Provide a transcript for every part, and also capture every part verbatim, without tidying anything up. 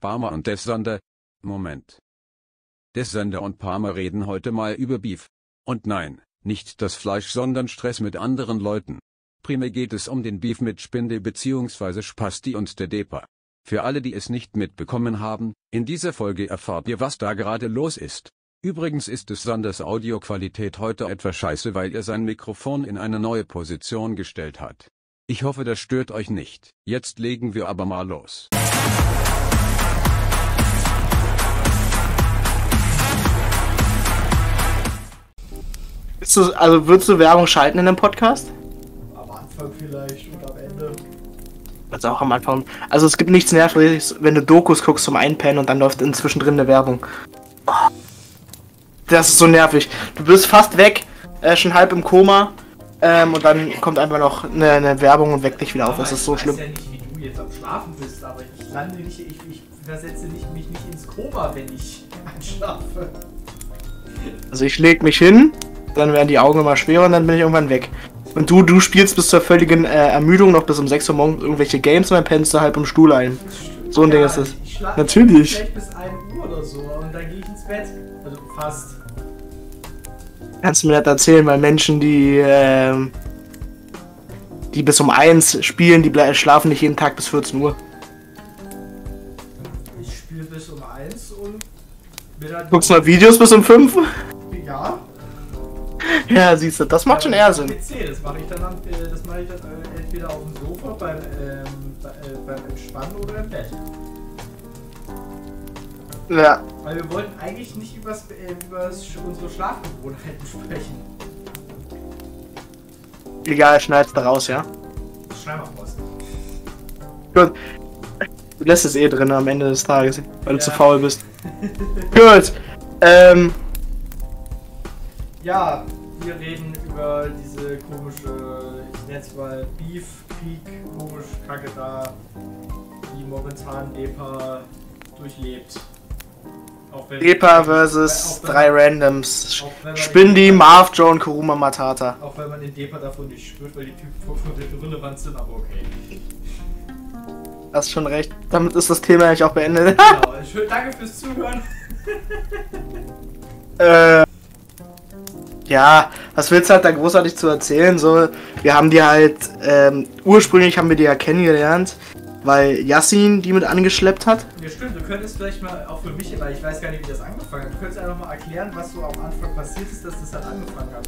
Palmer und Death Thunder. Moment. Death Thunder und Palmer reden heute mal über Beef. Und nein, nicht das Fleisch, sondern Stress mit anderen Leuten. Primär geht es um den Beef mit Spinde bzw. Spasti und der Depa. Für alle, die es nicht mitbekommen haben, in dieser Folge erfahrt ihr, was da gerade los ist. Übrigens ist es Thunders Audioqualität heute etwas scheiße, weil er sein Mikrofon in eine neue Position gestellt hat. Ich hoffe, das stört euch nicht. Jetzt legen wir aber mal los. Willst du, also würdest du Werbung schalten in dem Podcast? Am Anfang vielleicht und am Ende. Also auch am Anfang. Also es gibt nichts Nerviges, wenn du Dokus guckst zum Einpennen und dann läuft inzwischen drin eine Werbung. Oh, das ist so nervig. Du bist fast weg, äh, schon halb im Koma, ähm, und dann kommt einfach noch eine, eine Werbung und weckt dich wieder auf. Das ist so schlimm. Ich weiß ja nicht, wie du jetzt am Schlafen bist, aber ich lande nicht, ich, ich versetze nicht, mich nicht ins Koma, wenn ich einschlafe. Also ich leg mich hin, dann werden die Augen immer schwerer und dann bin ich irgendwann weg. Und du, du spielst bis zur völligen äh, Ermüdung noch bis um sechs Uhr morgens irgendwelche Games und dann pennst du halb im Stuhl ein. So ein ja, Ding ist es. Ich schlafe natürlich. vielleicht bis ein Uhr oder so und dann gehe ich ins Bett. Also fast. Kannst du mir das erzählen, weil Menschen, die äh, die bis um eins spielen, die ble- schlafen nicht jeden Tag bis vierzehn Uhr. Ich spiele bis um eins und bin dann. Guckst du mal Videos bis um fünf? Ja. Ja, siehst du, das macht schon eher Sinn. P C, das mache ich dann, am, äh, das mache ich dann äh, entweder auf dem Sofa beim, ähm, bei, äh, beim Entspannen oder im Bett. Ja. Weil wir wollten eigentlich nicht übers, äh, über unsere Schlafgewohnheiten sprechen. Egal, schneid's da raus, ja? Das schneiden wir raus. Gut. Du lässt es eh drin am Ende des Tages, weil Ja. du zu faul bist. Gut. Ähm. Ja, wir reden über diese komische, ich nenne es mal Beef, Krieg, komisch, Kacke da, die momentan Depa durchlebt. Auch wenn, Depa versus auch wenn- drei Randoms. auch wenn man Spindi, den- Marv, Joe und Kuruma Matata. Auch wenn man den Depa davon nicht spürt, weil die Typen komplett irrelevant sind, aber okay. Hast schon recht. Damit ist das Thema eigentlich auch beendet. Genau, schön, danke fürs Zuhören. äh. Ja, was willst du halt da großartig zu erzählen? So, wir haben die halt, ähm, ursprünglich haben wir die ja kennengelernt, weil Yassin die mit angeschleppt hat. Ja stimmt, du könntest vielleicht mal, auch für mich, weil ich weiß gar nicht, wie das angefangen hat, du könntest einfach mal erklären, was so am Anfang passiert ist, dass das halt angefangen hat.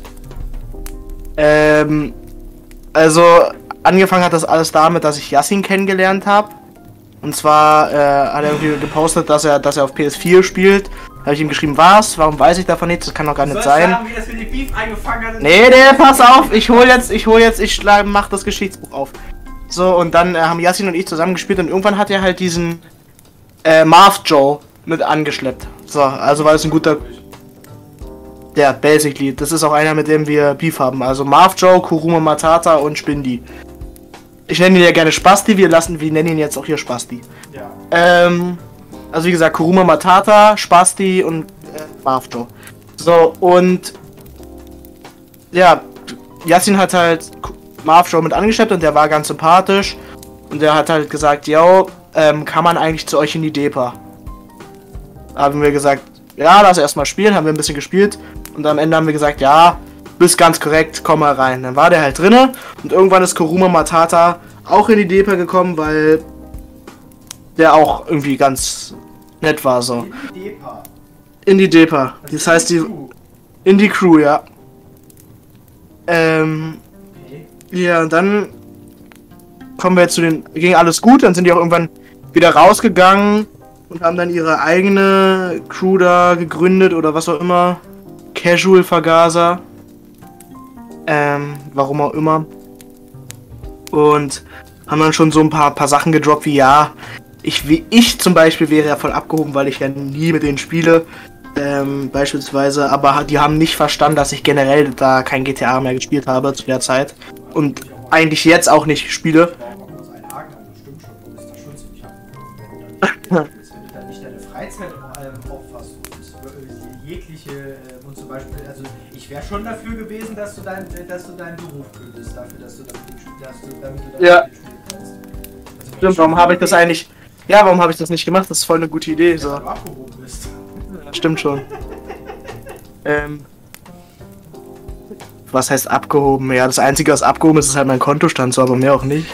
Ähm, also, angefangen hat das alles damit, dass ich Yassin kennengelernt habe. Und zwar, äh, hat er irgendwie gepostet, dass er, dass er auf P S vier spielt. Da habe ich ihm geschrieben, was? Warum weiß ich davon nichts? Das kann doch gar Du nicht sollst sein. sagen, wie das mit dem Beef eingefangen hat. Nee, nee, pass auf, ich hol jetzt, ich hol jetzt, ich schlag, mach das Geschichtsbuch auf. So, und dann äh, haben Yassin und ich zusammen gespielt und irgendwann hat er halt diesen äh, Marv Joe mit angeschleppt. So, also war es ein guter. Der, basically. Das ist auch einer, mit dem wir Beef haben. Also Marv Joe, Kuruma Matata und Spindi. Ich nenne ihn ja gerne Spasti, wir lassen, wir nennen ihn jetzt auch hier Spasti. Ja. Ähm, also wie gesagt, Kuruma Matata, Spasti und äh, Marv Joe. So, und ja, Yassin hat halt Marv Joe mit angeschleppt und der war ganz sympathisch. Und der hat halt gesagt, yo, ähm, kann man eigentlich zu euch in die Depa? Da haben wir gesagt, ja, lass erstmal spielen, haben wir ein bisschen gespielt. Und am Ende haben wir gesagt, ja, bist ganz korrekt, komm mal rein. Dann war der halt drinne und irgendwann ist Kuruma Matata auch in die Depa gekommen, weil der auch irgendwie ganz nett war, so. In die Depa. In die Depa. Das Das ist heißt, die, Crew. in die Crew, ja. Ähm, Okay. ja, und dann kommen wir jetzt zu den, ging alles gut, dann sind die auch irgendwann wieder rausgegangen und haben dann ihre eigene Crew da gegründet oder was auch immer. Casual Vergaser. Ähm, warum auch immer. Und haben dann schon so ein paar, paar Sachen gedroppt, wie ja, ich, wie ich zum Beispiel wäre ja voll abgehoben, weil ich ja nie mit denen spiele. Ähm, beispielsweise, aber die haben nicht verstanden, dass ich generell da kein G T A mehr gespielt habe zu der Zeit. Und eigentlich jetzt auch nicht spiele. Ich brauche mal kurz einen Haken, aber das stimmt schon, du bist da schon ziemlich abgekommen. Wenn du dann nicht, wenn du dann nicht deine Freizeit ähm, auffasst und jegliche, äh, und zum Beispiel, also ich wäre schon dafür gewesen, dass du, dein, dass du deinen Beruf kündigst, dafür, dass du damit, dass du, damit du damit Ja. spielen kannst. Also Stimmt, warum habe ich das eigentlich, Ja, warum habe ich das nicht gemacht? Das ist voll eine gute Idee. So. Wenn du abgehoben bist. Ja, stimmt schon. ähm. Was heißt abgehoben? Ja, das Einzige, was abgehoben ist, ist halt mein Kontostand, so, aber mehr auch nicht.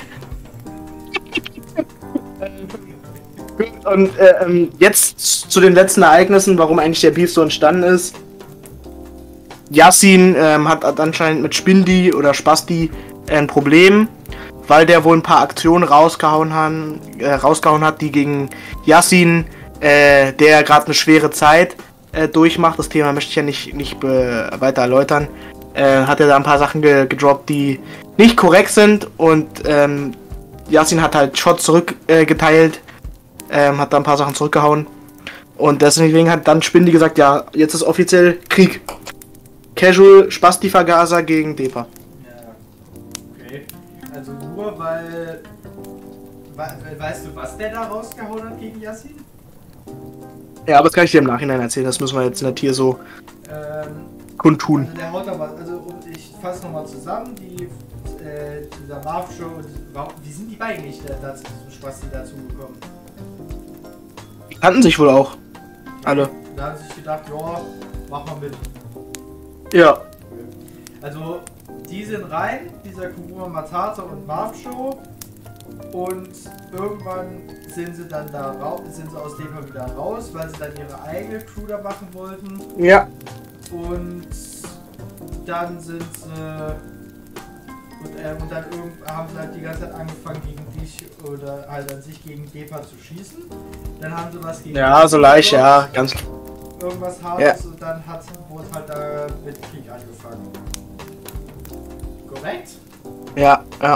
Gut, und äh, ähm, jetzt zu den letzten Ereignissen, warum eigentlich der Beef so entstanden ist. Yassin ähm, hat, hat anscheinend mit Spindi oder Spasti äh, ein Problem, weil der wohl ein paar Aktionen rausgehauen, han, äh, rausgehauen hat, die gegen Yassin, äh, der gerade eine schwere Zeit äh, durchmacht. Das Thema möchte ich ja nicht, nicht be- weiter erläutern. Äh, hat er da ein paar Sachen ge- gedroppt, die nicht korrekt sind, und ähm, Yassin hat halt Shots zurückgeteilt, äh, ähm, hat da ein paar Sachen zurückgehauen, und deswegen hat dann Spindi gesagt, ja, jetzt ist offiziell Krieg. Casual Spasti-Vergaser gegen Depa. Ja, okay. Also nur weil... We weißt du, was der da rausgehauen hat gegen Yassin? Ja, aber das kann ich dir im Nachhinein erzählen, das müssen wir jetzt nicht hier so Ähm... kundtun. Also der haut aber, also und ich fasse nochmal zusammen, die, äh, dieser Marv-Show, und warum, wie sind die beiden nicht äh, dazu, diesem Spasti dazu gekommen? Die kannten sich wohl auch. Alle. Da haben sie sich gedacht, ja, mach mal mit. Ja. Also, die sind rein, dieser Kuruma Matata und Marv-Show, und irgendwann sind sie dann da raus, sind sie aus dem wieder raus, weil sie dann ihre eigene Crew da machen wollten. Ja. Und dann sind sie und, äh, und dann irgend, haben sie halt die ganze Zeit angefangen gegen dich oder halt an sich gegen Depa zu schießen. Dann haben sie was gegen Ja, so leicht, ja, ganz. irgendwas Hartes, Ja. und dann hat wurde halt da mit Krieg angefangen. Korrekt? Ja, ja.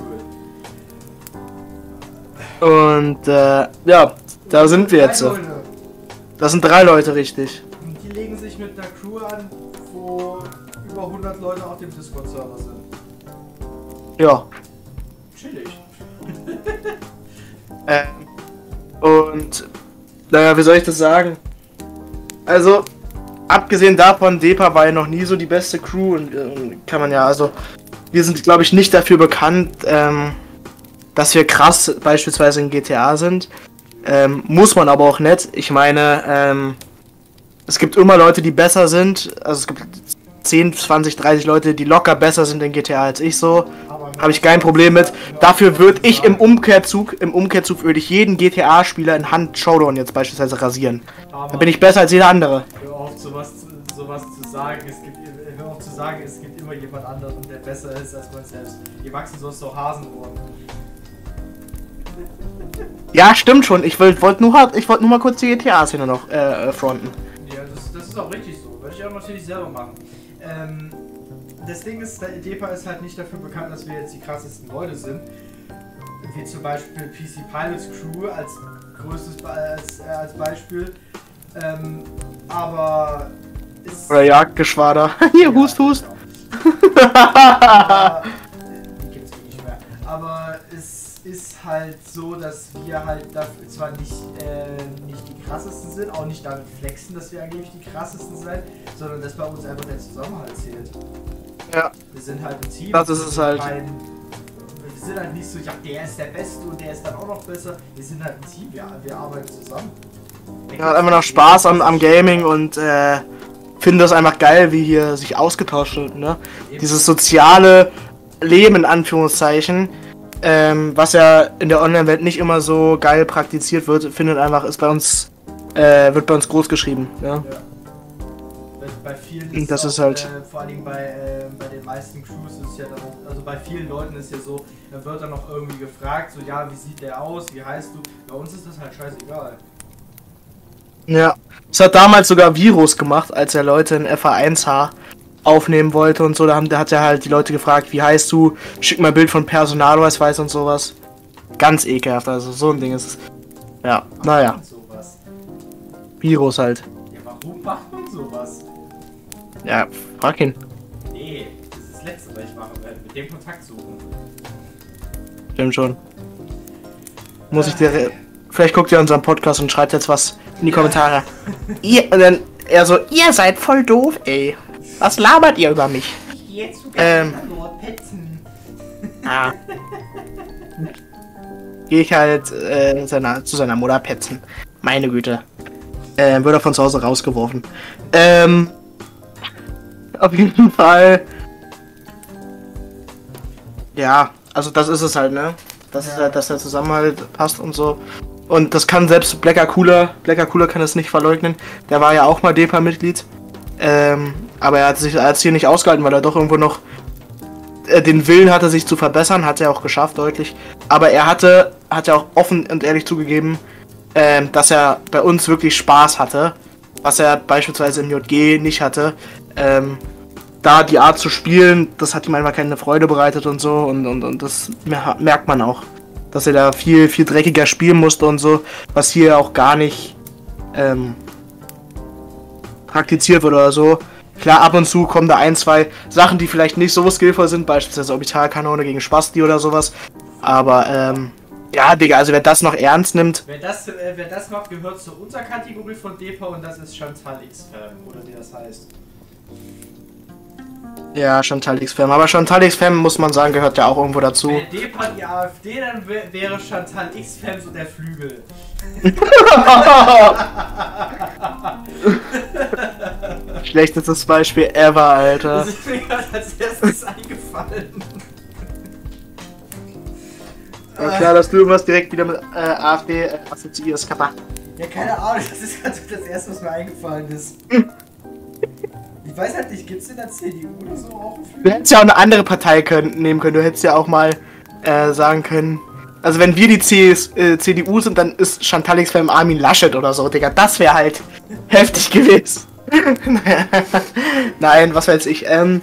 Gut. Und äh, ja, da sind wir jetzt. Drei So. Leute. Das sind drei Leute, richtig. Und die legen sich mit einer Crew an, wo über hundert Leute auf dem Discord-Server sind. Ja. Chillig. Ähm, und naja, wie soll ich das sagen? Also, abgesehen davon, Depa war ja noch nie so die beste Crew, und äh, kann man ja, also, wir sind, glaube ich, nicht dafür bekannt, ähm, dass wir krass beispielsweise in G T A sind. Ähm, muss man aber auch nicht. Ich meine, ähm, es gibt immer Leute, die besser sind. Also es gibt zehn, zwanzig, dreißig Leute, die locker besser sind in G T A als ich so. Habe ich kein Problem mit. Dafür würde ich im Umkehrzug, im Umkehrzug würde ich jeden G T A-Spieler in Hand Showdown jetzt beispielsweise rasieren. Da bin ich besser als jeder andere. Hör auf, sowas, sowas zu sagen. Es gibt, hör auf zu sagen, es gibt immer jemand anderen, der besser ist als man selbst. Ihr wachsen sonst doch Hasenohren. Ja, stimmt schon. Ich wollte wollt nur, hart- ich wollte nur mal kurz die G T A-Szene noch äh, fronten. Ja, das, das ist auch richtig so. Würde ich auch natürlich selber machen. Ähm, das Ding ist, der Depa ist halt nicht dafür bekannt, dass wir jetzt die krassesten Leute sind. Wie zum Beispiel P C Pilots Crew als größtes Be als, äh, als Beispiel. Ähm, aber ist. Oder Jagdgeschwader. Hier, hust, hust. Aber, die gibt's eh nicht mehr. Aber es ist halt so, dass wir halt dafür zwar nicht, äh, nicht die krassesten sind, auch nicht damit flexen, dass wir angeblich die krassesten sind, sondern dass bei uns einfach der Zusammenhalt zählt. Ja. Wir sind halt ein Team. Das ist es halt. Kein, wir sind halt nicht so, ja, der ist der Beste und der ist dann auch noch besser. Wir sind halt ein Team, wir, wir arbeiten zusammen. Ja, hat einfach noch Spaß am, am Gaming und äh, finde das einfach geil, wie hier sich ausgetauscht wird, ne? Dieses soziale Leben in Anführungszeichen, ähm, was ja in der Online-Welt nicht immer so geil praktiziert wird, findet einfach, ist bei uns, äh, wird bei uns groß geschrieben, ja. Ja. Bei vielen ist Das auch, ist halt- äh, vor allem bei, äh, bei den meisten Crews ist es ja dann auch, also bei vielen Leuten ist ja so, da wird dann noch irgendwie gefragt, so ja, wie sieht der aus, wie heißt du? Bei uns ist das halt scheißegal. Ja. Das hat damals sogar Virus gemacht, als er Leute in F A eins H aufnehmen wollte und so, da, haben, da hat er halt die Leute gefragt, wie heißt du, schick mal ein Bild von Personalausweis und sowas. Ganz ekelhaft, also so ein Ding ist es. Ja, naja, Und sowas. Virus halt. Ja, warum macht man sowas? Ja, frag ihn. Nee, das ist das Letzte, was ich machen werde, mit dem Kontakt suchen. Stimmt schon. Muss ich dir. Vielleicht guckt ihr unseren Podcast und schreibt jetzt was in die Kommentare. ihr, und dann er so, ihr seid voll doof, ey. Was labert ihr über mich? Jetzt sogar Ähm. Lord Petzen. Ah. gehe ich halt äh, seiner, zu seiner Mutter petzen. Meine Güte. Äh, wird er von zu Hause rausgeworfen. Ähm, auf jeden Fall. Ja, also das ist es halt, ne? Das Ja. ist halt, dass der Zusammenhalt passt und so. Und das kann selbst Blacker Cooler, Blacker Cooler kann es nicht verleugnen. Der war ja auch mal Depa-Mitglied. Ähm, aber er hat sich als hier nicht ausgehalten, weil er doch irgendwo noch äh, den Willen hatte, sich zu verbessern. Hat er auch geschafft, deutlich. Aber er hatte, hat ja auch offen und ehrlich zugegeben, ähm, dass er bei uns wirklich Spaß hatte. Was er beispielsweise im J G nicht hatte. Ähm, da die Art zu spielen, das hat ihm einfach keine Freude bereitet und so. Und, und, und das mer- merkt man auch. Dass er da viel, viel dreckiger spielen musste und so. Was hier auch gar nicht ähm, praktiziert wird oder so. Klar, ab und zu kommen da ein, zwei Sachen, die vielleicht nicht so skillvoll sind. Beispielsweise Orbitalkanone gegen Spasti oder sowas. Aber, ähm, ja, Digga, also wer das noch ernst nimmt. Wer das, äh, wer das macht, gehört zur Unterkategorie von Depa und das ist Chantal X-Fam, oder wie das heißt. Ja, Chantal X-Fam. Aber Chantal X-Fam, muss man sagen, gehört ja auch irgendwo dazu. Wäre Depa die AfD, dann wär, wäre Chantal X-Fam so der Flügel. Schlechtestes Beispiel ever, Alter. Das ist mir gerade als erstes eingefallen. Ja, klar, dass du irgendwas direkt wieder mit äh, AfD äh, assoziierst, Kappa. Ja, keine Ahnung, das ist gerade das erste, was mir eingefallen ist. Ich weiß halt nicht, gibt's in der C D U oder so auch einen Du Flügel? hättest ja auch eine andere Partei können, nehmen können. Du hättest ja auch mal äh, sagen können. Also wenn wir die C S, äh, C D U sind, dann ist Chantal X-Fam Armin Laschet oder so, Digga. Das wäre halt heftig gewesen. Nein, was weiß ich. Ähm,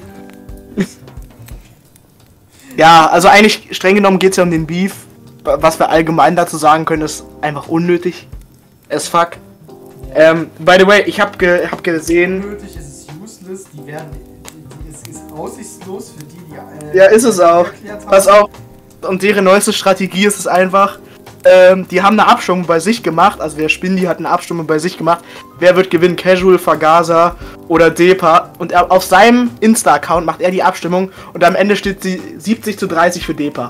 ja, also eigentlich streng genommen geht es ja um den Beef. Was wir allgemein dazu sagen können, ist einfach unnötig. As fuck. Ähm, by the way, ich hab, ge hab gesehen. Unnötig, es ist useless, die werden. Die, die, es ist aussichtslos für die, die. Äh, Ja, ist es auch. erklärt haben. Pass auf. Und deren neueste Strategie ist es einfach. Ähm, die haben eine Abstimmung bei sich gemacht. Also der Spindy hat eine Abstimmung bei sich gemacht. Wer wird gewinnen? Casual, Vergaser oder Depa. Und er, auf seinem Insta-Account macht er die Abstimmung. Und am Ende steht sie siebzig zu dreißig für Depa.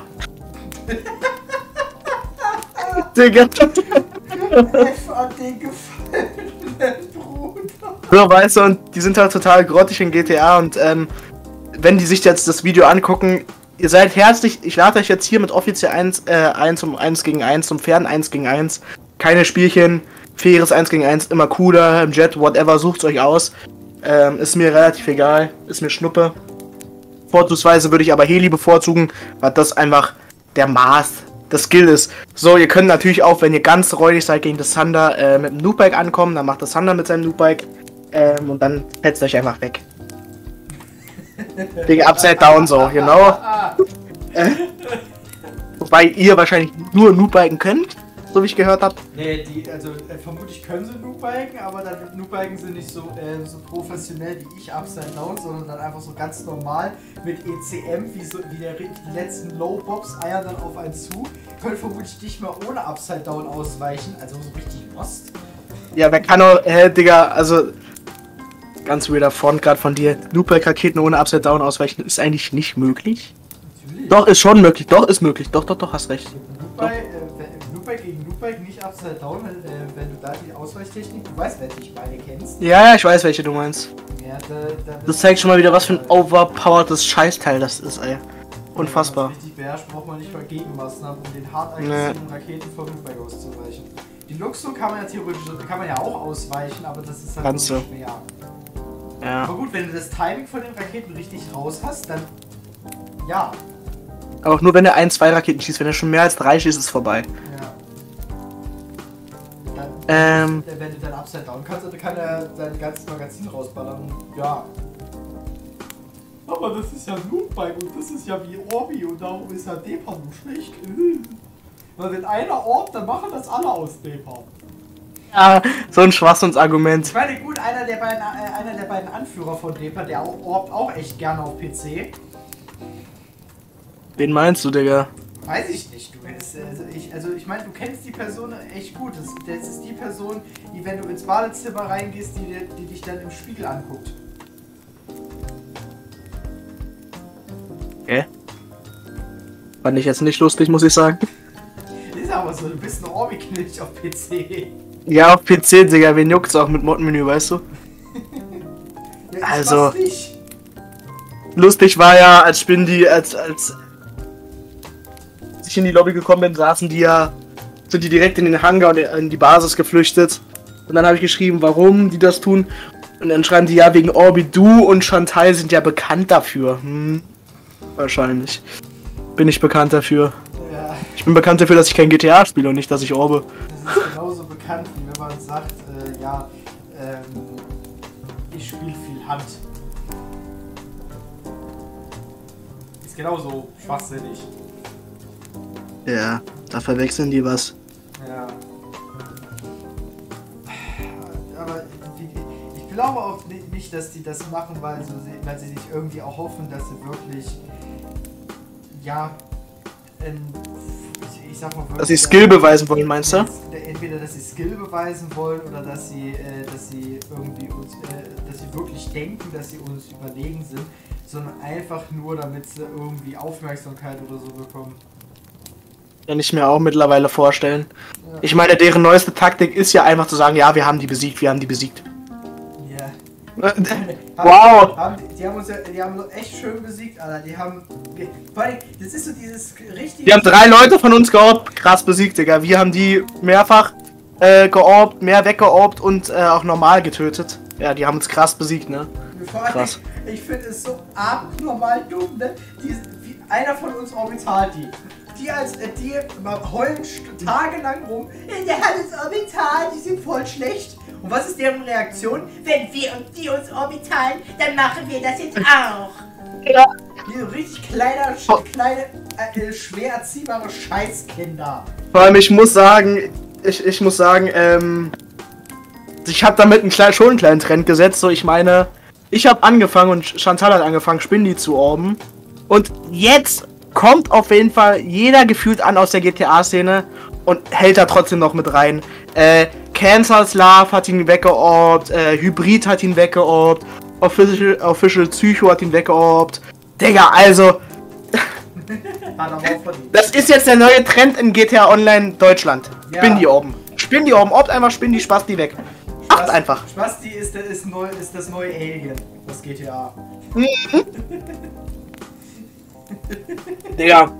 Digga. F an den gefallenen Bruder. So, weißt du, und die sind halt total grottig in G T A. Und ähm, wenn die sich jetzt das Video angucken, ihr seid herzlich, ich lade euch jetzt hier mit offiziell eins, äh, eins um eins gegen eins, zum fairen eins gegen eins. Keine Spielchen, faires eins gegen eins, immer cooler, im Jet, whatever, sucht's euch aus. Ähm, ist mir relativ egal, ist mir Schnuppe. Vorzugsweise würde ich aber Heli bevorzugen, weil das einfach der Maß, das Skill ist. So, ihr könnt natürlich auch, wenn ihr ganz räudig seid gegen das Thunder, äh, mit dem Noobbike ankommen, dann macht das Thunder mit seinem Noobbike ähm, und dann hetzt euch einfach weg. Digga, Upside Down so, you know? Äh, wobei ihr wahrscheinlich nur Noobbiken könnt, so wie ich gehört habe. Nee, die, also äh, vermutlich können sie Noobbiken, aber dann Noobbiken sind nicht so, äh, so professionell wie ich Upside Down, sondern dann einfach so ganz normal mit E C M, wie, so, wie der, die letzten Low-Bobs eiern dann auf einen zu. Können vermutlich nicht mehr ohne Upside Down ausweichen, also so richtig lost. Ja, wer kann auch, hä, Digga, also ganz weirder Front gerade von dir. Noobbike-Raketen ohne Upside Down ausweichen ist eigentlich nicht möglich. Natürlich. Doch, ist schon möglich, doch, ist möglich, doch, doch, doch, hast recht. Noobbike, äh, Noobbike gegen Noobbike, nicht Upside Down, wenn, äh, wenn du da die Ausweichtechnik, du weißt, wer ich meine kennst. Ja, ja, ich weiß, welche du meinst. Ja, da, da Das zeigt schon mal wieder, was für ein overpowertes Scheißteil das ist, ey. Unfassbar. Wenn man richtig beherrscht, braucht man nicht mal Gegenmaßnahmen, um den hart aggressiven Raketen vom Noobbike auszuweichen. Die Luxo kann man ja theoretisch, kann man ja auch ausweichen, aber das ist halt Kannst so du. schwer. Ja. Aber gut, wenn du das Timing von den Raketen richtig raus hast, dann ja. Aber auch nur wenn er ein, zwei Raketen schießt, wenn er schon mehr als drei schießt, ist es vorbei. Ja. Dann, Ähm. wenn du dann Upside Down kannst, dann kann er sein ganzes Magazin rausballern. Ja. Aber das ist ja Noobbike und das ist ja wie Orbi und darum ist ja Depa nur schlecht. Weil wenn einer orbt, dann machen das alle aus Depa. Ja, so ein Schwachsinnsargument. Ich meine, gut, einer der beiden, äh, einer der beiden Anführer von Depa, der auch, orbt auch echt gerne auf P C. Wen meinst du, Digga? Weiß ich nicht, du. Das, also, ich, also ich meine, du kennst die Person echt gut. Das, das ist die Person, die, wenn du ins Badezimmer reingehst, die, die dich dann im Spiegel anguckt. Okay. Fand ich jetzt nicht lustig, muss ich sagen. Ist Achso, du bist ein Orbi-Knilch auf P C. Ja, auf P C, Digga, wen juckt's auch mit Mod-Menü, weißt du? Ja, Also- nicht. Lustig war ja, als Spindi, als, als ich in die Lobby gekommen bin, saßen die ja, sind die direkt in den Hangar und in die Basis geflüchtet. Und dann habe ich geschrieben, warum die das tun. Und dann schreiben die, ja, wegen Orbi, du und Chantal sind ja bekannt dafür. Hm, wahrscheinlich. Bin ich bekannt dafür. Ja, Ich bin bekannt dafür, dass ich kein G T A spiele und nicht, dass ich orbe. das ist genauso bekannt, wie wenn man sagt, äh, ja, ähm, ich spiele viel Hand. Ist genauso schwachsinnig. Ja, da verwechseln die was. Ja. Aber die, ich glaube auch ni- nicht, dass die das machen, weil sie, weil sie sich irgendwie auch hoffen, dass sie wirklich, ja, in, ich, ich sag mal wirklich, Dass sie Skill beweisen wollen, meinst du? Entweder, dass sie Skill beweisen wollen oder dass sie, äh, dass sie irgendwie uns, äh, dass sie wirklich denken, dass sie uns überlegen sind, sondern einfach nur, damit sie irgendwie Aufmerksamkeit oder so bekommen. Kann ich mir auch mittlerweile vorstellen. Ja. Ich meine, deren neueste Taktik ist ja einfach zu sagen, ja, wir haben die besiegt, wir haben die besiegt. Ja. Wow! Haben, die, die haben uns ja, die haben uns echt schön besiegt, Alter. Die haben, wir, vor allem, das ist so dieses richtige... Die haben drei Leute von uns georbt, krass besiegt, Digga. Wir haben die mehrfach äh, georbt, mehr weggeorbt und äh, auch normal getötet. Ja, die haben uns krass besiegt, ne? Vor allem, Krass. ich finde es so abnormal dumm, ne? Die, wie, einer von uns orbital die. Die als äh, die heulen st- tagelang rum. Der hat uns orbital, die sind voll schlecht. Und was ist deren Reaktion? Wenn wir und die uns orbitalen, dann machen wir das jetzt auch. Ja. Die so richtig kleiner, sch kleine, äh, schwer erziehbare Scheißkinder. Vor allem, ich muss sagen, ich, ich muss sagen, ähm, ich habe damit einen kleinen, schon einen kleinen Trend gesetzt. So, ich meine, ich habe angefangen und Chantal hat angefangen, Spindi zu orben. Und jetzt kommt auf jeden Fall jeder gefühlt an aus der G T A-Szene und hält da trotzdem noch mit rein. Äh, Cancer's Love hat ihn weggeorbt, äh, Hybrid hat ihn weggeorbt, Official, Official Psycho hat ihn weggeorbt. Digga, also, Hat aber auch verdient. das ist jetzt der neue Trend in G T A Online Deutschland. Ja. Spindi orben. Spindi orben, orbt einfach Spindi, Spasti weg. Macht Spasti- einfach. Spasti ist, der- ist, neu, ist das neue Alien, das G T A. Digga.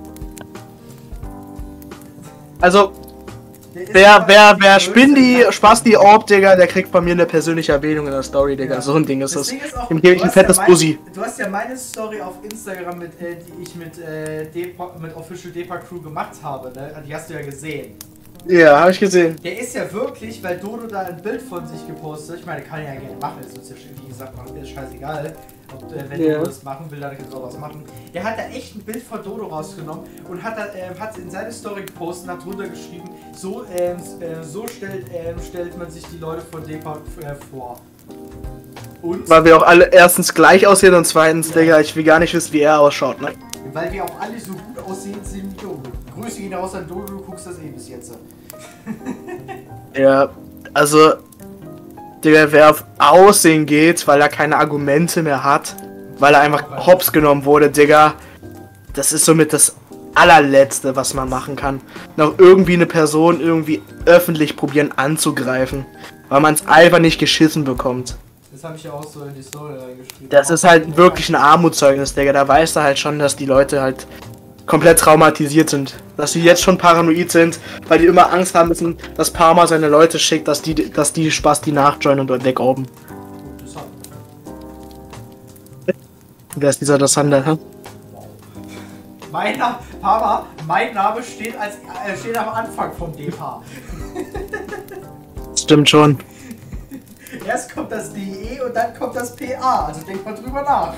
Also, Der ist wer, aber wer, die wer größte Spindi, Kacke. Spasti orbt, Digga, der kriegt von mir eine persönliche Erwähnung in der Story, Digga. Ja. So ein Ding ist Das das. Ding ist auch, Dem gebe ich du ein hast ja fettes mein- Bussi. Du hast ja meine Story auf Instagram, mit, äh, die ich mit, äh, Depa, mit Official Depa Crew gemacht habe, ne? Die hast du ja gesehen. Ja, hab ich gesehen. Der ist ja wirklich, weil Dodo da ein Bild von sich gepostet, ich meine, kann er ja gerne machen, ist uns ja, wie gesagt, machen, ist scheißegal. Ob, äh, wenn Ja. Dodo das machen will, dann kann er was machen. Der hat da echt ein Bild von Dodo rausgenommen und hat, da, äh, hat in seine Story gepostet und hat drunter geschrieben, so, ähm, äh, so stellt, ähm, stellt man sich die Leute von Depa äh, vor. Und? Weil wir auch alle erstens gleich aussehen und zweitens, Digga, ich will gar nicht wissen, wie er ausschaut, ne? Weil wir auch alle so gut aussehen sind wie Dodo. Grüße gehen raus an Dodo, du guckst das eh bis jetzt. Ja, also, Digga, wer auf Aussehen geht, weil er keine Argumente mehr hat, weil er einfach hops genommen wurde, Digga, das ist somit das allerletzte, was man machen kann. Noch irgendwie eine Person irgendwie öffentlich probieren anzugreifen, weil man es einfach nicht geschissen bekommt. Das habe ich ja auch so in die Story reingeschrieben. Das ist halt wirklich ein Armutszeugnis, Digga. Da weißt du halt schon, dass die Leute halt komplett traumatisiert sind. Dass sie jetzt schon paranoid sind, weil die immer Angst haben müssen, dass Parma seine Leute schickt, dass die, dass die Spaß die nachjoinen und wegorben. Interessant. Wer ist dieser Dassander, hä? Mein Name, Papa, mein Name steht, als, äh, steht am Anfang vom D P. Stimmt schon. Erst kommt das D E und dann kommt das P A. Also denkt mal drüber nach.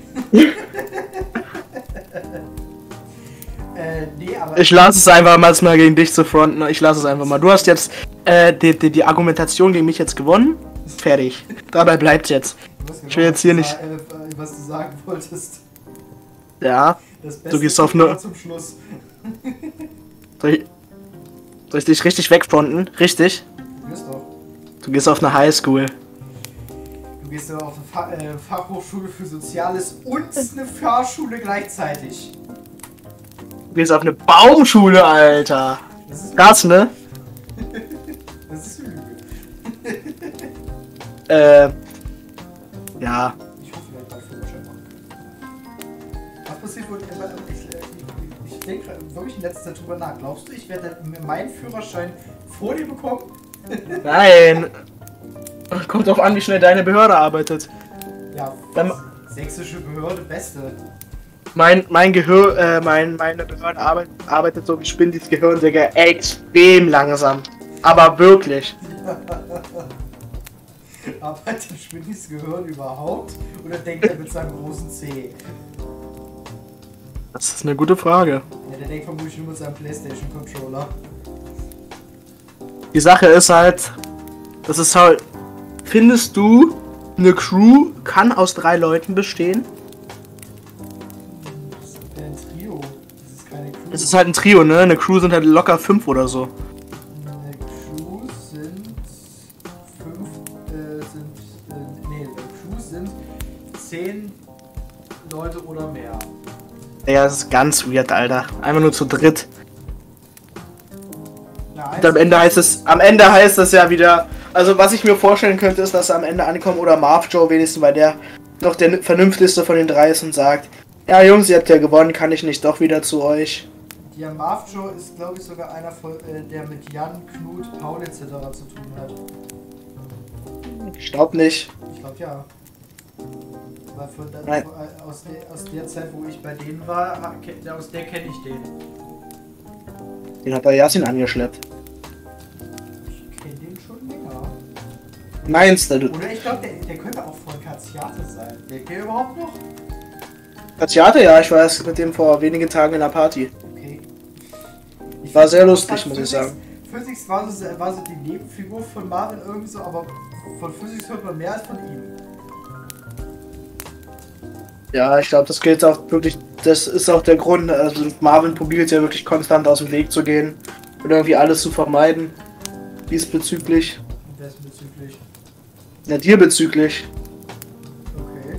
äh, nee, aber. Ich lasse es einfach mal, mal gegen dich zu fronten. Ich lasse es einfach mal. Du hast jetzt äh, die, die, die Argumentation gegen mich jetzt gewonnen. Fertig. Dabei bleibt's jetzt. Du weißt genau, ich will jetzt hier was nicht- du sa- äh, was du sagen wolltest. Ja. Das Du gehst kommt auf eine- immer zum Schluss. Soll ich, soll ich dich richtig wegfronten? Richtig? Du gehst doch. Du gehst auf eine Highschool. Du gehst doch auf eine Fa äh, Fachhochschule für Soziales und eine Fahrschule gleichzeitig. Du gehst auf eine Baumschule, Alter. Das ist Krass, ne? Das ist eine Lüge. Äh. Ja. Ich hoffe, vielleicht bald Führerschein machen. Was passiert wohl? Ich, ich, ich denke wirklich in letzter Zeit drüber nach. Glaubst du, ich werde meinen Führerschein vor dir bekommen? Nein. Kommt drauf an, wie schnell deine Behörde arbeitet. Ja, Wenn- sächsische Behörde, beste. Mein, mein Gehirn, äh, mein, meine Behörde arbeitet, arbeitet so wie Spindis Gehirn, Digga, extrem langsam. Aber wirklich. Arbeitet Spindis Gehirn überhaupt? Oder denkt er mit seinem großen C? Das ist eine gute Frage. Ja, der denkt vermutlich nur mit seinem PlayStation-Controller. Die Sache ist halt, das ist halt, findest du, eine Crew kann aus drei Leuten bestehen? Das ist ja ein Trio. Das ist keine Crew. Es ist halt ein Trio, ne? Eine Crew sind halt locker fünf oder so. Eine Crew sind fünf, äh, sind, äh, nee, eine Crew sind zehn Leute oder mehr. Ja, das ist ganz weird, Alter. Einfach nur zu dritt. Na, Und am Ende heißt es, am Ende heißt es ja wieder, also was ich mir vorstellen könnte, ist, dass er am Ende ankommt oder Marv Joe wenigstens, weil der noch der vernünftigste von den drei ist und sagt, ja Jungs, ihr habt ja gewonnen, kann ich nicht doch wieder zu euch? Der Marv Joe ist, glaube ich, sogar einer, von, äh, der mit Jan, Knut, Paul et cetera zu tun hat. Ich glaub nicht. Ich glaube ja. Weil von der, Nein. von, aus, der, aus der Zeit, wo ich bei denen war, ha- ke- aus der kenne ich den. Den hat der Yasin angeschleppt. Ich kenne den schon länger. Meinst du? Oder ich glaube, der, der könnte auch von Kaziate sein. Der der überhaupt noch? Kaziate, ja, ich war erst mit dem vor wenigen Tagen in der Party. Okay. Ich War find, sehr das lustig, hat muss ich Physics- sagen. Physics war so, war so die Nebenfigur von Marvin irgendwie so, aber von Physics hört man mehr als von ihm. Ja, ich glaube, das gilt auch wirklich, das ist auch der Grund, also Marvin probiert ja wirklich konstant aus dem Weg zu gehen und irgendwie alles zu vermeiden, diesbezüglich, Dessen bezüglich. ja, dir bezüglich. Okay.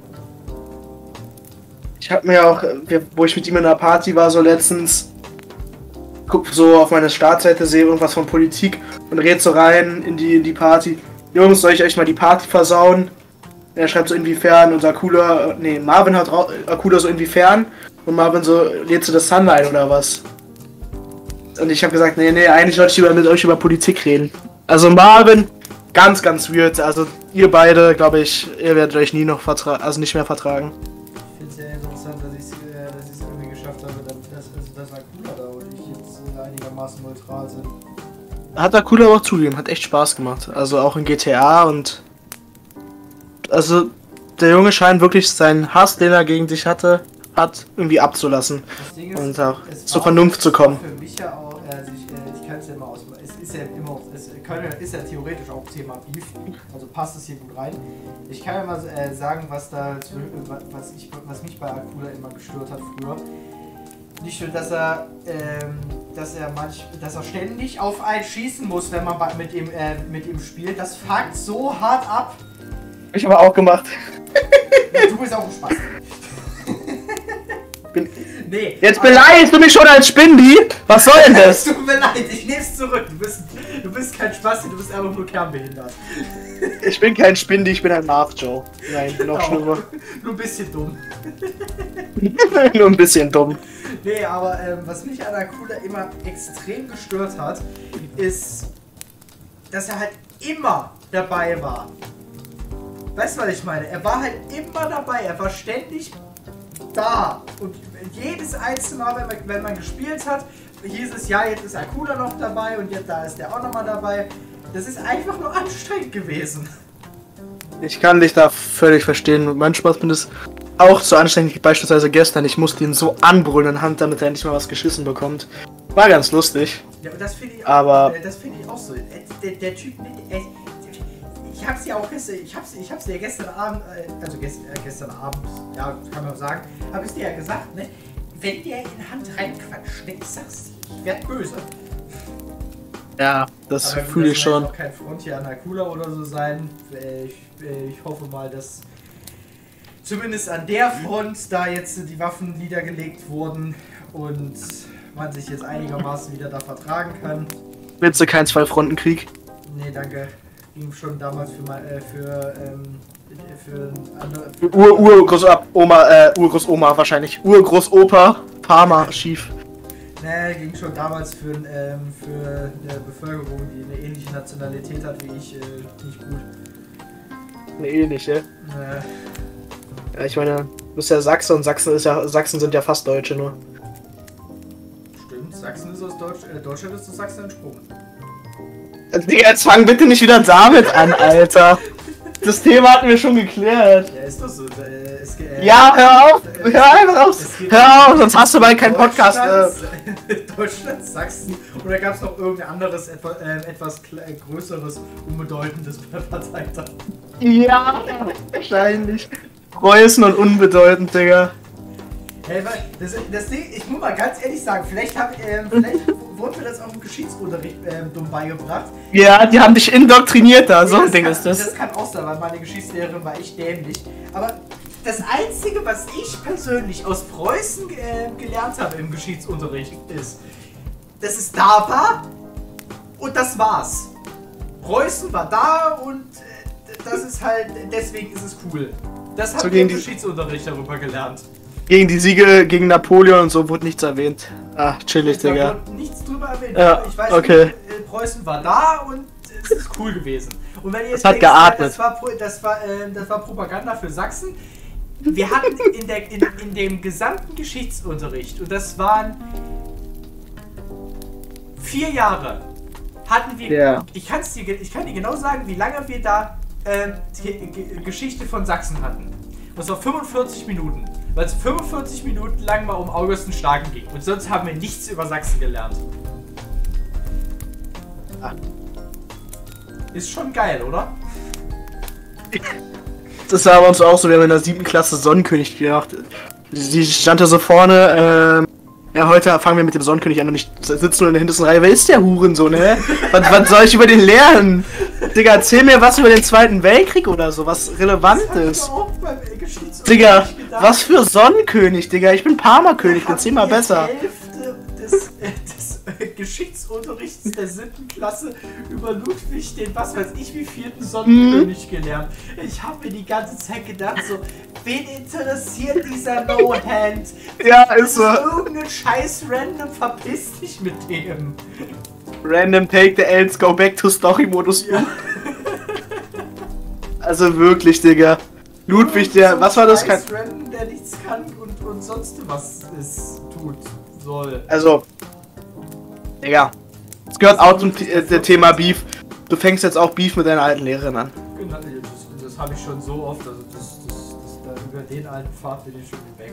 Ich habe mir auch, wir- wo ich mit ihm in der Party war, so letztens, guck so auf meine Startseite, sehe irgendwas von Politik und red so rein in die, in die Party. Jungs, soll ich euch mal die Party versauen? Er schreibt so inwiefern und Akula, nee, Marvin hat rau- Akula so inwiefern und Marvin so, lädst du das Sun ein oder was? Und ich habe gesagt, nee, nee, eigentlich wollte ich über, mit euch über Politik reden. Also Marvin, ganz, ganz weird. Also ihr beide, glaube ich, ihr werdet euch nie noch vertragen, also nicht mehr vertragen. Ich finde es sehr interessant, dass ich es äh, dass ich's irgendwie geschafft habe, dass, also, dass Akula da und ich jetzt äh, einigermaßen neutral sind. Hat Akula aber auch zugegeben, hat echt Spaß gemacht. Also auch in G T A und... Also der Junge scheint wirklich seinen Hass, den er gegen dich hatte, hat irgendwie abzulassen. Das Ding ist, Und auch es zur war Vernunft zu kommen. Für mich ja auch, also ich, äh, ich kann es ja immer aus, es ist ja immer, es kann, ja- ist ja theoretisch auch Thema Beef, also passt es hier gut rein. Ich kann ja mal äh, sagen, was da, was, ich, was mich bei Akula immer gestört hat früher. Nicht nur, dass er, ähm, dass er manch, dass er ständig auf einen schießen muss, wenn man bei- mit ihm, äh, mit ihm spielt. Das fuckt so hart ab. Ich habe auch gemacht. Ja, du bist auch ein Spaß. Bin, Nee. jetzt aber- beleidigst du mich schon als Spindi? Was soll denn Es das? tut mir leid, ich nehm's zurück. Du bist, du bist kein Spasti, du bist einfach nur kernbehindert. Ich bin kein Spindi, ich bin ein Marv Joe. Nein, noch Auch. schlimmer. Nur ein bisschen dumm. Nur ein bisschen dumm. Nee, aber ähm, was mich an Akula immer extrem gestört hat, ist, dass er halt immer dabei war. Weißt du, was ich meine? Er war halt immer dabei, er war ständig da. Und jedes einzelne Mal, wenn man, wenn man gespielt hat, hieß es, ja, jetzt ist Akula noch dabei und jetzt da ist der auch nochmal dabei. Das ist einfach nur anstrengend gewesen. Ich kann dich da völlig verstehen. Manchmal bin es auch so anstrengend wie beispielsweise gestern. Ich musste ihn so anbrüllen in der Hand, damit er endlich mal was geschissen bekommt. War ganz lustig. Ja, und das finde ich, Aber- äh, das finde ich auch so. Äh, Der, der Typ, äh, ich hab's ja auch gestern, ich hab's, ich hab's dir ja gestern Abend, äh, also gestern, äh, gestern Abend, ja, kann man sagen, hab ich dir ja gesagt, ne? Wenn der in Hand reinquatscht, ne, ich sag's, ich werd böse. Ja, das Aber gut, fühle ich das soll schon. jetzt auch kein Front hier an Akula oder so sein. Äh, Ich, äh, ich hoffe mal, dass zumindest an der Front da jetzt die Waffen niedergelegt wurden und man sich jetzt einigermaßen wieder da vertragen kann. Willst du keinen Zwei-Fronten-Krieg? Nee, danke. Ging schon damals für mal, äh, für, ähm, für andere... Ur, Urgroßoma, äh, Urgroßoma wahrscheinlich. Urgroßopa, Parma, schief. Nee, ging schon damals für, ähm, für eine Bevölkerung, die eine ähnliche Nationalität hat wie ich, äh, nicht gut. Ne, ähnliche. Nee. Ja, ich meine, du bist ja Sachse und Sachsen ist ja, Sachsen sind ja fast Deutsche nur. Stimmt, Sachsen ist aus Deutsch, äh, Deutschland ist aus Sachsen entsprungen. Digga, jetzt fang bitte nicht wieder damit an, Alter. Das Thema hatten wir schon geklärt. Ja, ist doch so. Äh, es, äh, Ja, hör auf! äh, Hör einfach auf! Hör auf, sonst hast du bald keinen Podcast. Äh. Deutschland, Deutschland, Sachsen oder gab es noch irgendein anderes, etwa, äh, etwas äh, größeres, unbedeutendes Parteitag? Ja, wahrscheinlich. Preußen und unbedeutend, Digga. Hey, weil das, das Ding, ich muss mal ganz ehrlich sagen, vielleicht, hab, äh, vielleicht wurde mir das auch im Geschichtsunterricht äh, dumm beigebracht. Ja, die haben dich indoktriniert da, so Nee, ein Ding kann, ist das. Das kann auch sein, weil meine Geschichtslehrerin war echt dämlich. Aber das Einzige, was ich persönlich aus Preußen äh, gelernt habe im Geschichtsunterricht ist, dass es da war und das war's. Preußen war da und äh, das ist halt, deswegen ist es cool. Das So haben wir gegen im die- Geschichtsunterricht darüber gelernt. Gegen die Siege gegen Napoleon und so wurde nichts erwähnt. Ach, chillig, Da Digga. wurde nichts drüber erwähnt. Ja, Ich weiß okay. nicht, äh, Preußen war da und es ist cool gewesen. Und wenn ihr jetzt hat denkt, geatmet. Das war, Pro- das, war, äh, das war Propaganda für Sachsen. Wir hatten in, der, in, in dem gesamten Geschichtsunterricht, und das waren vier Jahre, hatten wir, Ja. ich, kann's dir, ge- ich kann dir genau sagen, wie lange wir da äh, Ge- Ge- Geschichte von Sachsen hatten. Und zwar fünfundvierzig Minuten. Weil es fünfundvierzig Minuten lang mal um August den Starken ging. Und sonst haben wir nichts über Sachsen gelernt. Ah. Ist schon geil, oder? Das war bei uns auch so, wir haben in der siebten Klasse Sonnenkönig gemacht. Die stand da so vorne, ähm, ja, heute fangen wir mit dem Sonnenkönig an und ich sitze nur in der hintersten Reihe. Wer ist der Hurensohn, hä? was, was soll ich über den lernen? Digga, erzähl mir was über den Zweiten Weltkrieg oder so, was relevant Das hab ich ist. auch beim Geschichtsunterricht Digga, gedacht. was für Sonnenkönig, Digga, ich bin Parma-König, bin zehnmal Wir hatten besser. die Hälfte des, äh, des äh, Geschichtsunterrichts der siebten Klasse über Ludwig, den was weiß ich wie vierten Sonnenkönig gelernt. Ich habe mir die ganze Zeit gedacht so, wen interessiert dieser No-Hand? Ja, Das ist so. irgendein scheiß Random, verpiss dich mit dem. Random take the else, go back to Story-Modus. Ja. Also wirklich, Digga. Ludwig, der, So was war das? Kein, scheiß Random, der nichts kann und, und sonst was es tut soll. also, Digga, es gehört auch zum The- äh, Thema Beef. Du fängst jetzt auch Beef mit deiner alten Lehrerin an. Genau, das, das habe ich schon so oft, also das, das, das, da über den alten Pfad bin ich schon weg.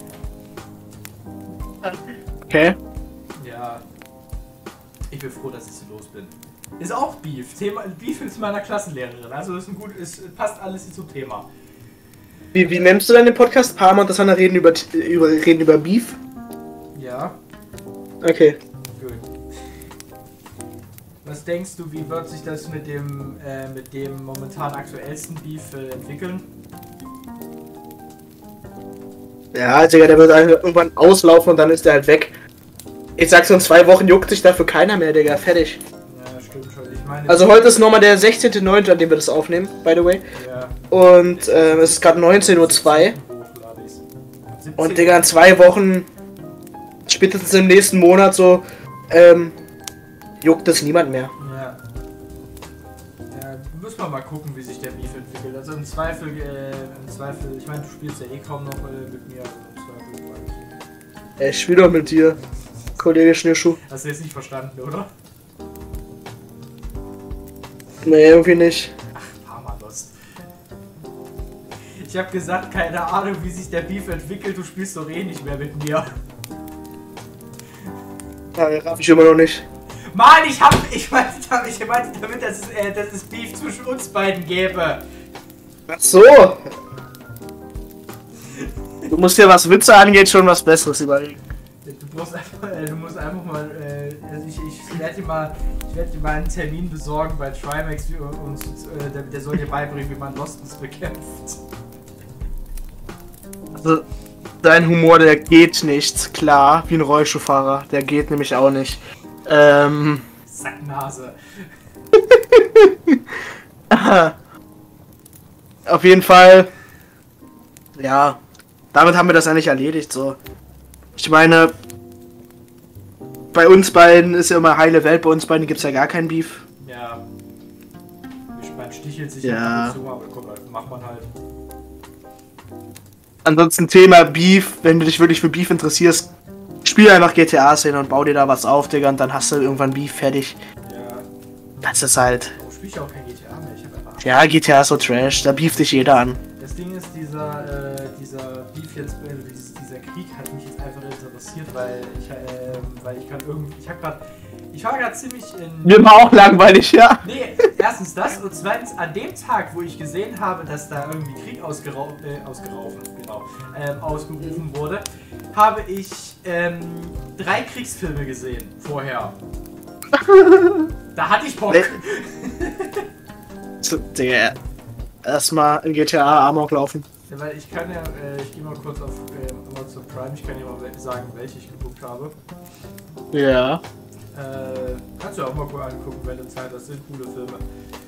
Okay. Ja. Ich bin froh, dass ich so los bin. Ist auch Beef. Thema Beef ist meiner Klassenlehrerin. Also ist ein gut, ist, passt alles zum Thema. Wie, wie nennst du deinen Podcast? Parma und das andere reden über, über, reden über Beef? Ja, Okay. gut. Was denkst du, wie wird sich das mit dem äh, mit dem momentan aktuellsten Beef äh, entwickeln? Ja, Digga, der wird irgendwann auslaufen und dann ist der halt weg. Ich sag's, in zwei Wochen juckt sich dafür keiner mehr, Digga. Fertig. Ja, stimmt schon. Ich meine, Also heute ist nochmal der sechzehnte neunte, an dem wir das aufnehmen, by the way. ja, Und ähm, es ist gerade neunzehn Uhr zwei. hochlade ich's. Am Und siebzehnten Digga, in zwei Wochen, spätestens im nächsten Monat so, ähm, juckt es niemand mehr. Ja. Ja, müssen wir mal gucken, wie sich der Beef entwickelt. Also im Zweifel, äh, im Zweifel, ich meine, du spielst ja eh kaum noch äh, mit mir, also im Zweifel mag ich. Ey, ich spiel doch mit dir, Kollege Schnürschuh. Hast du jetzt nicht verstanden, oder? Nee, irgendwie nicht. Parma-Lost. Ich hab gesagt, keine Ahnung, wie sich der Beef entwickelt, du spielst doch eh nicht mehr mit mir. Ja, raff ich immer noch nicht. Mann, ich hab, ich meinte damit, ich meinte damit dass, es, äh, dass es Beef zwischen uns beiden gäbe. Ach so. Du musst dir, was Witze angeht, schon was Besseres überlegen. Du musst einfach, äh, du musst einfach mal, äh, also ich, ich werde dir mal, ich werde dir mal einen Termin besorgen bei Trimax wie- und äh, der, der soll dir beibringen, wie man Lostens bekämpft. Also, Dein Humor, der geht nicht, klar, wie ein Rollstuhlfahrer. Der geht nämlich auch nicht. Ähm. Sacknase. Auf jeden Fall. Ja. Damit haben wir das eigentlich erledigt, so. Ich meine. Bei uns beiden ist ja immer heile Welt, bei uns beiden gibt es ja gar kein Beef. Ja. Man stichelt sich ja zu, aber komm, macht man halt. Ansonsten Thema Beef, wenn du dich wirklich für Beef interessierst, spiel einfach G T A-Szene und bau dir da was auf, Digga, und dann hast du irgendwann Beef fertig. Ja. Das ist halt. Oh, spiel ich auch kein G T A mehr, ich hab einfach. Ja, G T A ist so Trash, da beeft dich jeder an. Das Ding ist, dieser, äh, dieser Beef jetzt, äh, dieser Krieg hat mich jetzt einfach interessiert, weil ich, äh, weil ich kann irgendwie, ich hab grad, ich war gerade ziemlich in... Mir war auch langweilig, ja. Nee, erstens das und zweitens an dem Tag, wo ich gesehen habe, dass da irgendwie Krieg ausgerau äh, ausgeraufen, genau, ähm, ausgerufen wurde, habe ich ähm, drei Kriegsfilme gesehen vorher. Da hatte ich Bock. Digga, erstmal in G T A Amok laufen. Ja, weil ich kann ja, äh, ich gehe mal kurz auf äh, Amazon Prime, ich kann ja mal sagen, welche ich geguckt habe. Ja. Äh, kannst du auch mal kurz angucken, wenn du Zeit hast, sind coole Filme.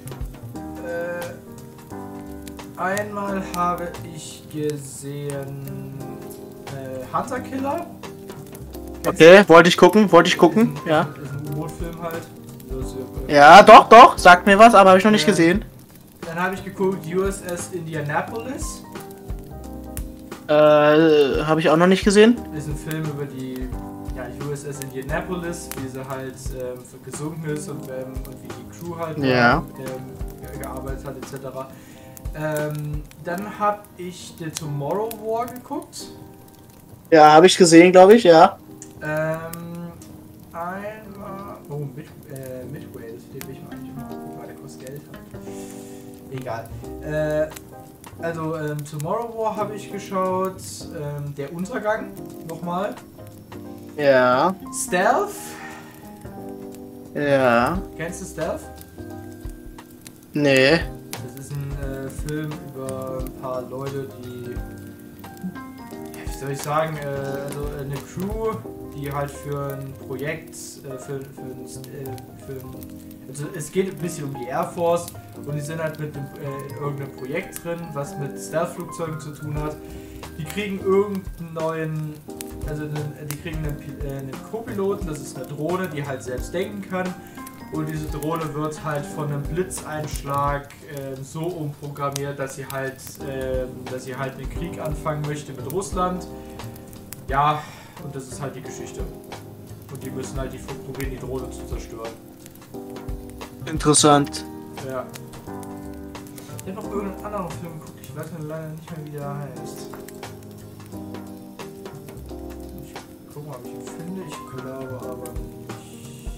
Äh, einmal habe ich gesehen äh, Hunter Killer. Okay, wollte ich gucken, wollte ich gucken, ist ein, ja. Ist ein U-Boot-Film halt. Ja, doch, doch, sagt mir was, aber habe ich noch nicht äh, gesehen. Dann habe ich geguckt U S S Indianapolis. Äh, habe ich auch noch nicht gesehen. Ist ein Film über die ja, U S S Indianapolis, wie sie halt ähm, gesunken ist und, ähm, und wie die Crew halt ja. ähm, gearbeitet hat, et cetera. Ähm, dann habe ich The Tomorrow War geguckt. Ja, habe ich gesehen, glaube ich, ja. Ähm, einmal. Oh, Mid, äh, Midway, das will ich mal eigentlich mal gucken, weil der kostet Geld halt. Egal. Äh, also, ähm, Tomorrow War habe ich geschaut. Ähm, Der Untergang, nochmal. Ja. Stealth. Ja. Kennst du Stealth? Nee. Das ist ein äh, Film über ein paar Leute, die. Ja, wie soll ich sagen? Äh, also eine Crew, die halt für ein Projekt, äh, für, für, ein, äh, für ein, also es geht ein bisschen um die Air Force und die sind halt mit dem, äh, in irgendeinem Projekt drin, was mit Stealth-Flugzeugen zu tun hat. Die kriegen irgendeinen neuen, also einen, die kriegen einen, äh, einen Co-Piloten, das ist eine Drohne, die halt selbst denken kann. Und diese Drohne wird halt von einem Blitzeinschlag äh, so umprogrammiert, dass sie halt, äh, dass sie halt einen Krieg anfangen möchte mit Russland. Ja, und das ist halt die Geschichte. Und die müssen halt die probieren, die Drohne zu zerstören. Interessant. Ja. Ich habe noch irgendeinen anderen Film geguckt, ich weiß leider nicht mehr, wie der heißt. Ich guck mal, ob ich ihn finde. Ich glaube aber nicht.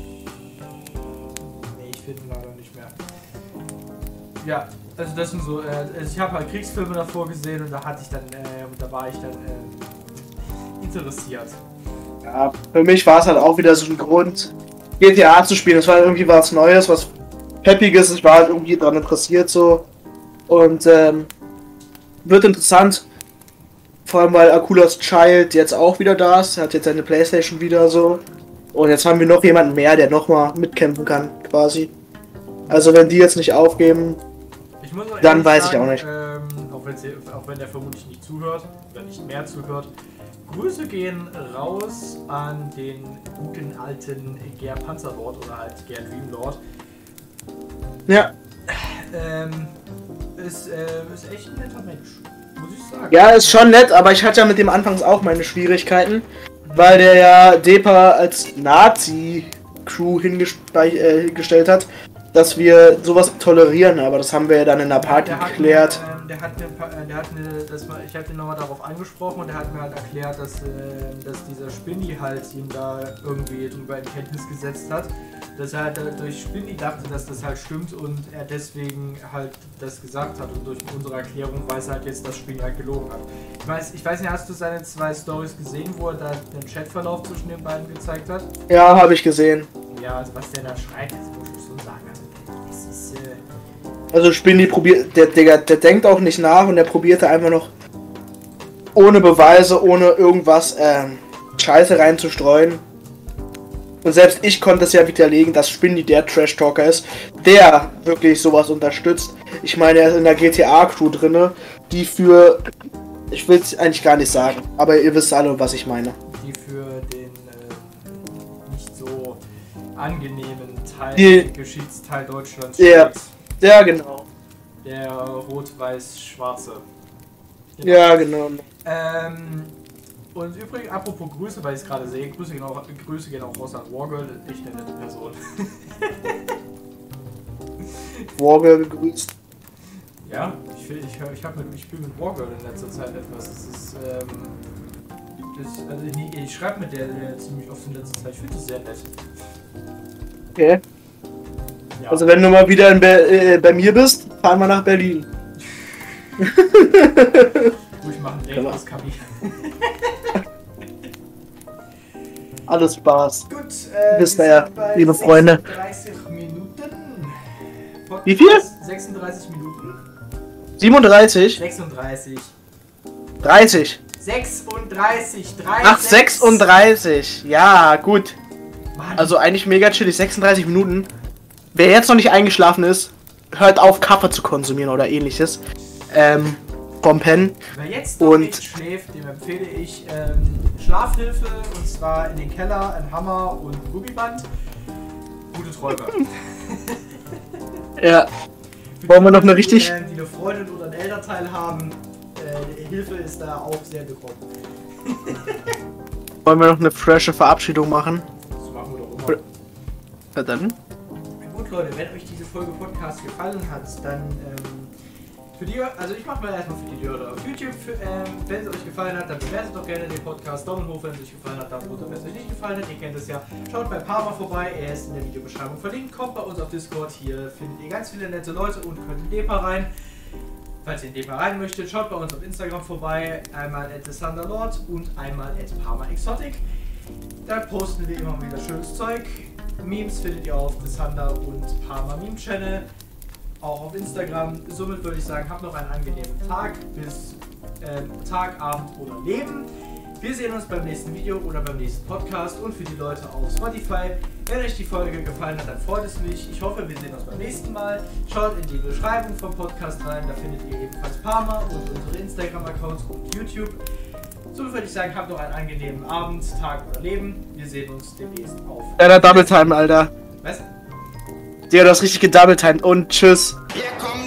Nee, ich finde ihn leider nicht mehr. Ja, also das sind so, äh, also ich habe halt Kriegsfilme davor gesehen und da hatte ich dann, äh, da war ich dann äh, interessiert. Ja, für mich war es halt auch wieder so ein Grund, G T A zu spielen. Es war irgendwie was Neues, was Peppiges. Ich war halt irgendwie daran interessiert so. Und ähm, wird interessant. Vor allem, weil Akulas Child jetzt auch wieder da ist. Er hat jetzt seine Playstation wieder so. Und jetzt haben wir noch jemanden mehr, der nochmal mitkämpfen kann, quasi. Also wenn die jetzt nicht aufgeben, ich muss dann weiß sagen, ich auch nicht. Ähm, auch, auch wenn der vermutlich nicht zuhört, oder nicht mehr zuhört. Grüße gehen raus an den guten alten Ger Panzerlord oder halt Ger Dreamlord. Ja. Ähm, ist, äh, ist echt ein netter Mensch, muss ich sagen. Ja, ist schon nett, aber ich hatte ja mit dem anfangs auch meine Schwierigkeiten, weil der ja Depa als Nazi-Crew hingestellt hat, dass wir sowas tolerieren, aber das haben wir ja dann in der Party der geklärt. Mir, ähm, der hat mir, der hat mir das mal, ich habe ihn nochmal darauf angesprochen und der hat mir halt erklärt, dass, äh, dass dieser Spinny halt ihm da irgendwie drüber in Kenntnis gesetzt hat, dass er halt durch Spinny dachte, dass das halt stimmt und er deswegen halt das gesagt hat und durch unsere Erklärung weiß er halt jetzt, dass Spinny halt gelogen hat. Ich weiß, ich weiß nicht, hast du seine zwei Stories gesehen, wo er da den Chatverlauf zwischen den beiden gezeigt hat? Ja, habe ich gesehen. Ja, also was der da schreibt, das muss ich so sagen. Das ist, äh Also Spinny probiert, der, der, der denkt auch nicht nach und der probierte einfach noch ohne Beweise, ohne irgendwas ähm, Scheiße reinzustreuen. Und selbst ich konnte es ja widerlegen, dass Spindy der Trash-Talker ist, der wirklich sowas unterstützt. Ich meine, er ist in der G T A-Crew drinne, die für... Ich will es eigentlich gar nicht sagen, aber ihr wisst alle, was ich meine. Die für den äh, nicht so angenehmen Teil, Die, Geschichtsteil Deutschlands ja, steht. ja, genau. Der rot-weiß-schwarze. Genau. Ja, genau. Ähm, und übrigens, apropos Grüße, weil ich es gerade sehe, Grüße gehen auch, Grüße gehen auch raus an Wargirl, echt eine nette Person. Wargirl gegrüßt. Ja, ich, will, ich, ich, hab mit, ich spiele mit Wargirl in letzter Zeit etwas. Das ist, ähm, das, also ich, ich schreibe mit der, der ziemlich oft in letzter Zeit. Ich finde das sehr nett. Okay. Ja. Also wenn du mal wieder in Be äh, bei mir bist, fahren wir nach Berlin. Ruhig machen, direkt Genau. aus Kabine. Alles Spaß. Gut, äh, Wisst wir ihr ja, sind bei liebe Freunde. sechsunddreißig Minuten. Podcast, Wie viel? sechsunddreißig Minuten. siebenunddreißig? sechsunddreißig. dreißig. sechsunddreißig. drei, Ach, sechs. sechsunddreißig. Ja, gut. Mann. Also eigentlich mega chillig. sechsunddreißig Minuten. Wer jetzt noch nicht eingeschlafen ist, hört auf, Kaffee zu konsumieren oder ähnliches. Ähm, vom Pen. Wer jetzt noch Und- nicht schläft, dem empfehle ich ähm, Schlafhilfe, und zwar in den Keller, ein Hammer und ein Gummiband. Gute Träume. Ja. Für Wollen wir die, noch eine die, richtig- äh, die eine Freundin oder einen Elternteil haben, äh, Hilfe ist da auch sehr willkommen. Wollen wir noch eine frische Verabschiedung machen? Das machen wir doch immer. Na dann. Gut, Leute, wenn euch diese Folge Podcast gefallen hat, dann ähm, für die, also ich mache mal erstmal für die Leute auf YouTube. Für, ähm, wenn es euch gefallen hat, dann bewertet doch gerne den Podcast. Daumen hoch, wenn es euch gefallen hat, Daumen runter, wenn es euch nicht gefallen hat. Ihr kennt es ja. Schaut bei Parma vorbei, er ist in der Videobeschreibung verlinkt. Kommt bei uns auf Discord, hier findet ihr ganz viele nette Leute und könnt in Depa rein. Falls ihr in Depa rein möchtet, schaut bei uns auf Instagram vorbei. Einmal at thunderlord und einmal at Parma Exotic. Da posten wir immer wieder schönes Zeug. Memes findet ihr auf The Thunder und Parma Meme Channel, auch auf Instagram. Somit würde ich sagen, habt noch einen angenehmen Tag, bis äh, Tag, Abend oder Leben. Wir sehen uns beim nächsten Video oder beim nächsten Podcast, und für die Leute auf Spotify, wenn euch die Folge gefallen hat, dann freut es mich. Ich hoffe, wir sehen uns beim nächsten Mal. Schaut in die Beschreibung vom Podcast rein, da findet ihr ebenfalls Parma und unsere Instagram-Accounts und YouTube. So würde ich sagen, habt noch einen angenehmen Abend, Tag oder Leben. Wir sehen uns demnächst auf. Deiner Double Time, Alter. Was? Der hat das richtig gedouble timed und tschüss. Hier kommt